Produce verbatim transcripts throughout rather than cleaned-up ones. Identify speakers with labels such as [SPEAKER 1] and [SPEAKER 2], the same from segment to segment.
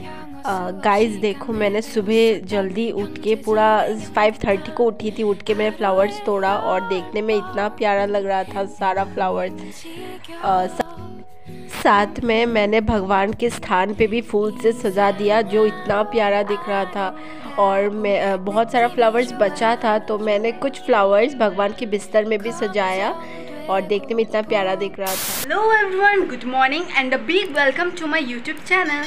[SPEAKER 1] Guys देखो, मैंने सुबह जल्दी उठ के पूरा फाइव थर्टी को उठी थी। उठ के मैंने फ्लावर्स तोड़ा और देखने में इतना प्यारा लग रहा था सारा फ्लावर्स। साथ में मैंने भगवान के स्थान पे भी फूल से सजा दिया जो इतना प्यारा दिख रहा था। और मैं बहुत सारा फ्लावर्स बचा था तो मैंने कुछ फ्लावर्स भगवान के बिस्तर में भी सजाया और देखने में इतना प्यारा दिख रहा था।
[SPEAKER 2] Hello everyone, good morning and a big welcome to my YouTube channel.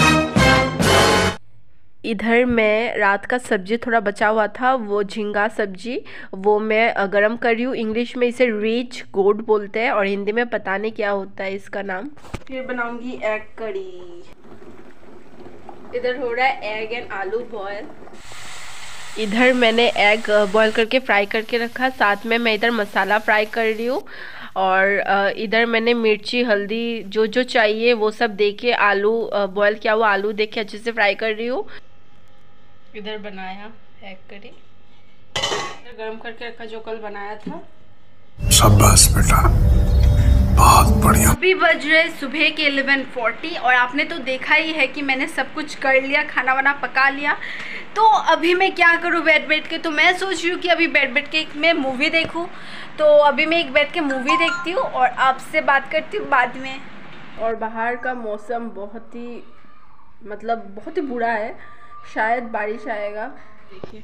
[SPEAKER 1] इधर मैं रात का सब्जी थोड़ा बचा हुआ था, वो झींगा सब्जी, वो मैं गरम कर रही हूँ। इंग्लिश में इसे रिच गोड बोलते हैं और हिंदी में पता नहीं क्या होता है इसका नाम। फिर बनाऊंगी एग करी। इधर हो रहा है एग एंड आलू बॉयल। इधर मैंने एग बॉयल करके फ्राई करके रखा, साथ में मैं इधर मसाला फ्राई कर रही हूँ। और इधर मैंने मिर्ची हल्दी जो जो चाहिए वो सब दे के आलू बॉयल किया हुआ आलू दे के अच्छे से फ्राई कर रही हूँ। इधर बनाया एग करी, इधर गरम करके रखा जो कल बनाया था।
[SPEAKER 3] शाबाश बेटा, बहुत बढ़िया।
[SPEAKER 2] अभी बज रहे सुबह के इलेवन फोर्टी और आपने तो देखा ही है कि मैंने सब कुछ कर लिया, खाना वाना पका लिया। तो अभी मैं क्या करूँ बैठ बैठ के, तो मैं सोच रही हूँ कि अभी बैठ बैठ के मैं मूवी देखूँ। तो अभी मैं एक बैठ के मूवी देखती हूँ और आपसे बात करती हूँ बाद में।
[SPEAKER 1] और बाहर का मौसम बहुत ही मतलब बहुत ही बुरा है, शायद बारिश आएगा, देखिए।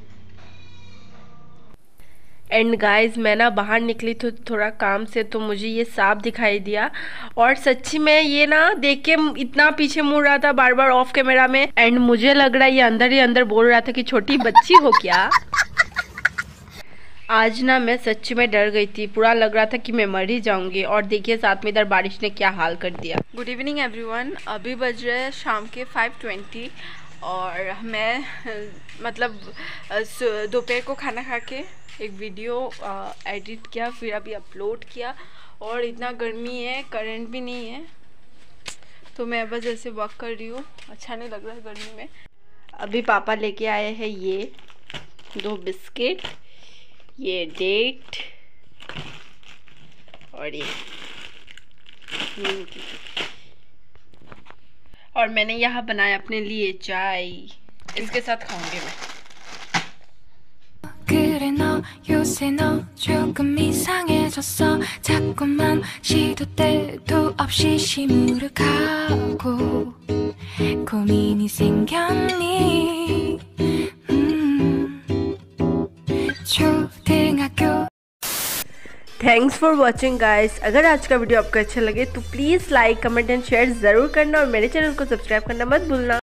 [SPEAKER 1] एंड गाइस, मैं ना बाहर निकली थी थोड़ा काम से, तो मुझे ये सांप दिखाई दिया और सच्ची में ये ना देख के इतना पीछे मुड़ रहा था बार बार ऑफ कैमरा में। एंड मुझे लग रहा है ये अंदर ही अंदर बोल रहा था कि छोटी बच्ची हो क्या। आज ना मैं सच्ची में डर गई थी, पूरा लग रहा था कि मैं मर ही जाऊंगी। और देखिए साथ में इधर बारिश ने क्या हाल कर दिया।
[SPEAKER 2] गुड इवनिंग एवरीवन, अभी बज रहे शाम के फाइव ट्वेंटी और मैं मतलब दोपहर को खाना खा के एक वीडियो एडिट किया, फिर अभी अपलोड किया। और इतना गर्मी है, करंट भी नहीं है, तो मैं बस ऐसे वॉक कर रही हूँ। अच्छा नहीं लग रहा है गर्मी में।
[SPEAKER 1] अभी पापा लेके आए हैं ये दो बिस्किट, ये डेट और ये और मैंने यहाँ बनाया अपने लिए चाय, इसके साथ खाऊंगी मैं।
[SPEAKER 4] 그래 너 요새 너 조금 이상해졌어 자꾸만 시도 때도 없이 시무룩하고 고민이 생겼니 음, 초등학교।
[SPEAKER 1] Thanks for watching guys. अगर आज का वीडियो आपको अच्छा लगे तो please like comment and share ज़रूर करना और मेरे चैनल को सब्सक्राइब करना मत भूलना।